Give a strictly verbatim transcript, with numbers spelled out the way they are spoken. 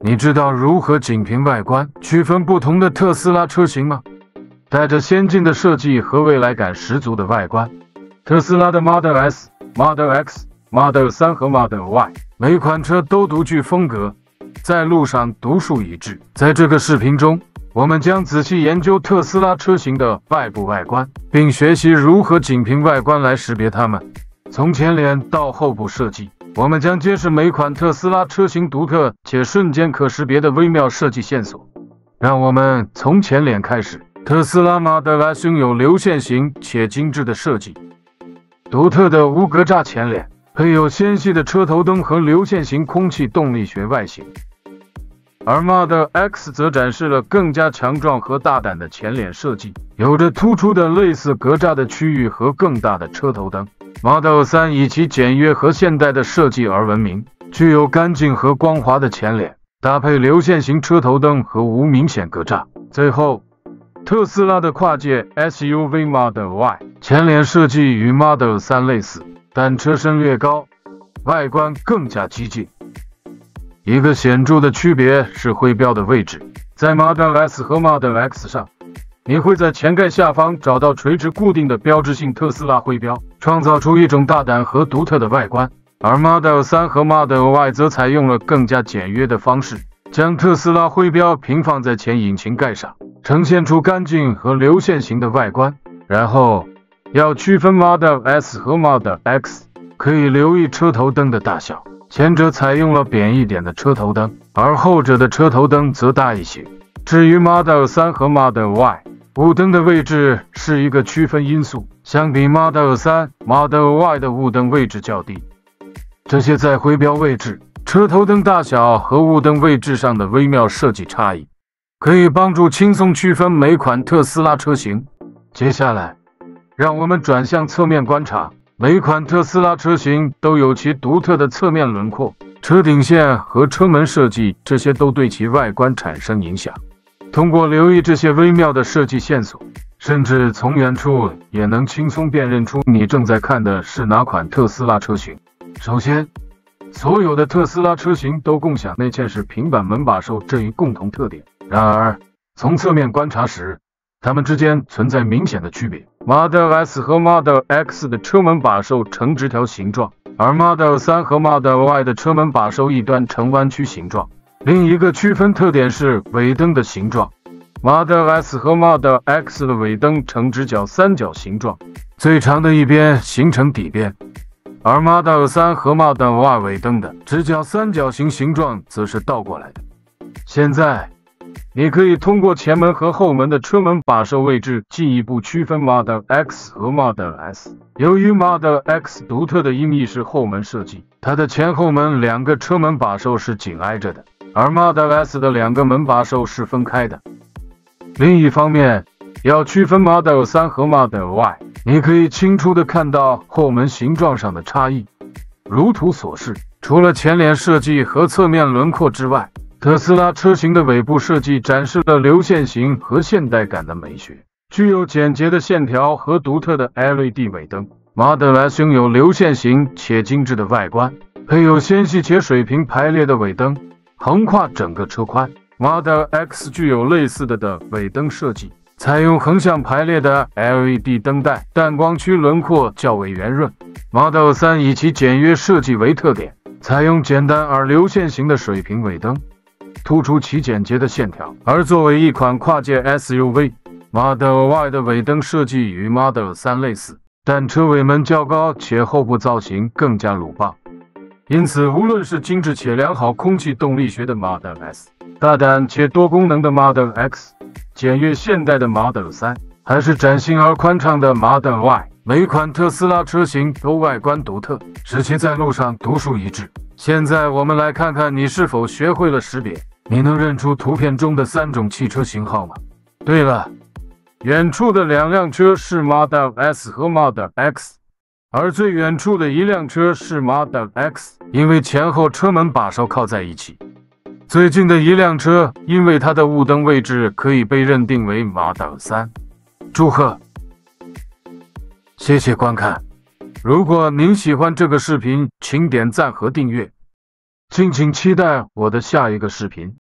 你知道如何仅凭外观区分不同的特斯拉车型吗？带着先进的设计和未来感十足的外观，特斯拉的 Model S、Model X、Model 三和 Model Y 每款车都独具风格，在路上独树一帜。在这个视频中，我们将仔细研究特斯拉车型的外部外观，并学习如何仅凭外观来识别它们。从前脸到后部设计，我们将揭示每款特斯拉车型独特且瞬间可识别的微妙设计线索。让我们从前脸开始。特斯拉 Model S 拥有流线型且精致的设计，独特的无格栅前脸，配有纤细的车头灯和流线型空气动力学外形。而 Model X 则展示了更加强壮和大胆的前脸设计，有着突出的类似格栅的区域和更大的车头灯。Model 三以其简约和现代的设计而闻名，具有干净和光滑的前脸，搭配流线型车头灯和无明显格栅。最后，特斯拉的跨界 S U V Model Y 前脸设计与 Model 三类似，但车身略高，外观更加激进。一个显著的区别是徽标的位置，在 Model S 和 Model X 上，你会在前盖下方找到垂直固定的标志性特斯拉徽标，创造出一种大胆和独特的外观。而 Model 三和 Model Y 则采用了更加简约的方式，将特斯拉徽标平放在前引擎盖上，呈现出干净和流线型的外观。然后，要区分 Model S 和 Model X， 可以留意车头灯的大小，前者采用了扁一点的车头灯，而后者的车头灯则大一些。至于 Model 三和 Model Y， 雾灯的位置是一个区分因素，相比 Model 三、Model Y 的雾灯位置较低。这些在徽标位置、车头灯大小和雾灯位置上的微妙设计差异，可以帮助轻松区分每款特斯拉车型。接下来，让我们转向侧面观察。每款特斯拉车型都有其独特的侧面轮廓、车顶线和车门设计，这些都对其外观产生影响。通过留意这些微妙的设计线索，甚至从远处也能轻松辨认出你正在看的是哪款特斯拉车型。首先，所有的特斯拉车型都共享内嵌式平板门把手这一共同特点。然而，从侧面观察时，它们之间存在明显的区别。Model S 和 Model X 的车门把手呈直条形状，而 Model 三和 Model Y 的车门把手一端呈弯曲形状。另一个区分特点是尾灯的形状。Model S 和 Model X 的尾灯呈直角三角形状，最长的一边形成底边。而 Model 三和 Model Y 尾灯的直角三角形形状则是倒过来的。现在，你可以通过前门和后门的车门把手位置进一步区分 Model X 和 Model S。由于 Model X 独特的音译式后门设计，它的前后门两个车门把手是紧挨着的，而 Model S 的两个门把手是分开的。另一方面，要区分 Model 三和 Model Y， 你可以清楚地看到后门形状上的差异。如图所示，除了前脸设计和侧面轮廓之外，特斯拉车型的尾部设计展示了流线型和现代感的美学，具有简洁的线条和独特的 L E D 尾灯。Model S 拥有流线型且精致的外观，配有纤细且水平排列的尾灯，横跨整个车宽。Model X 具有类似的的尾灯设计，采用横向排列的 L E D 灯带，但光区轮廓较为圆润。Model 三以其简约设计为特点，采用简单而流线型的水平尾灯，突出其简洁的线条。而作为一款跨界 S U V，Model Y 的尾灯设计与 Model 三类似，但车尾门较高且后部造型更加鲁棒。因此，无论是精致且良好空气动力学的 Model S， 大胆且多功能的 Model X， 简约现代的 Model 三，还是崭新而宽敞的 Model Y， 每款特斯拉车型都外观独特，使其在路上独树一帜。现在我们来看看你是否学会了识别。你能认出图片中的三种汽车型号吗？对了，远处的两辆车是 Model S 和 Model X， 而最远处的一辆车是 Model X， 因为前后车门把手靠在一起。最近的一辆车，因为它的雾灯位置可以被认定为 Model 三。祝贺！谢谢观看。如果您喜欢这个视频，请点赞和订阅。 敬请期待我的下一个视频。